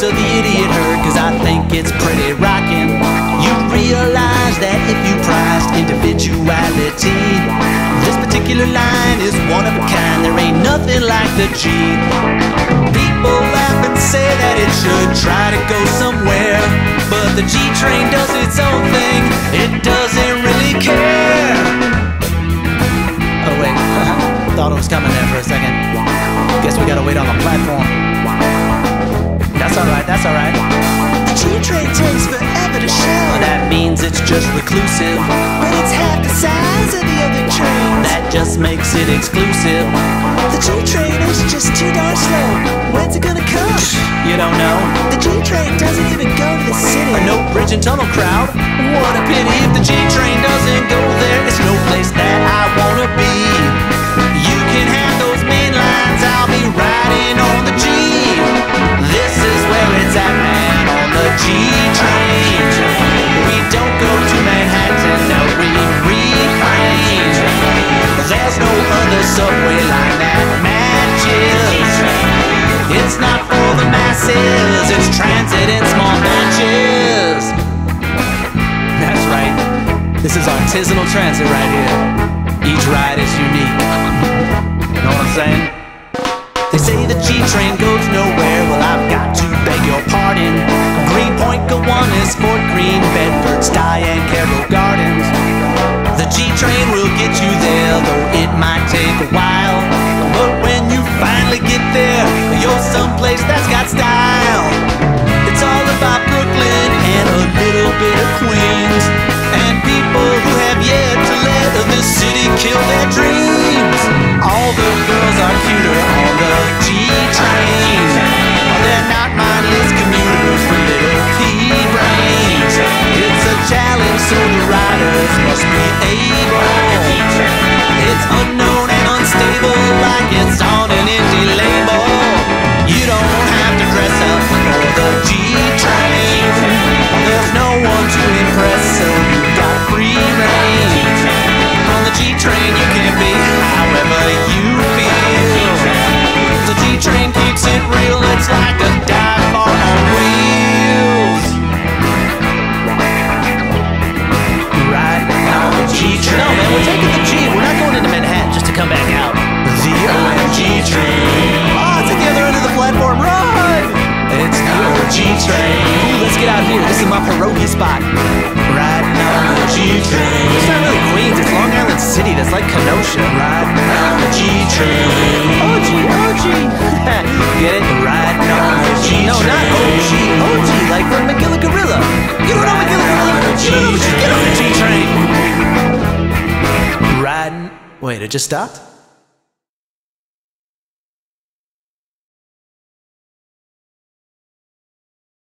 of the idiot herd, cause I think it's pretty rockin'. You realize that if you prized individuality, this particular line is one of a kind. There ain't nothing like the G. People laugh and say that it should try to go somewhere, but the G train does its own thing. It doesn't really care. Oh wait, thought it was coming there for a second. Guess we gotta wait on the platform. That's alright, that's alright. The G-train takes forever to show. That means it's just reclusive, but it's half the size of the other trains. That just makes it exclusive. The G-train is just too darn slow. When's it gonna come? You don't know. The G-train doesn't even go to the city. No bridge and tunnel crowd. What a pity if the G-train doesn't go there. It's no place that I wanna be. You can have those main lines, I'll be riding on the G. This is where it's at, man, on the G-train. We don't go to Manhattan, no, we refrain. There's no other subway line that matches. It's not for the masses, it's transit in small batches. That's right, this is artisanal transit right here. Each ride is unique. Know what I'm saying? They say the G-train goes nowhere. Well, I've got to beg your pardon. Greenpoint, Gowanus, Fort Greene, Bedford, Stye, and Carroll Gardens. The G-train will get you there, though it might take a while. But when you finally get there, you're someplace that's got style. It's all about Brooklyn and a little bit of Queens, and people who have yet to let this city kill their dreams. All the girls are cuter on the G-train. They're not mindless commuters with little pea-brains. It's a challenge, so the riders must be able. It's unknown and unstable, like it's on an indie label. You don't have to dress up for the G-train. There's no one to impress, so you got free reign. On the G-train you can be however you feel. The G-train keeps it real, it's like a dive bar on wheels. Riding on the G-train. No man, we're taking the G, we're not going into Manhattan just to come back out. The OMG train. Oh, it's at the other end of the platform, run! It's the OMG train. Ooh, let's get out here, this is my pierogi spot. Riding on the G-train. It's not really Queens, it's Long Island City, that's like Kenosha. Riding on the G-train. OG, OG. Get it? Riding on the G-train. No, not OG, OG, like from McGilla Gorilla. You don't know McGilla Gorilla? Get on the G-train. Riding. Wait, it just stopped?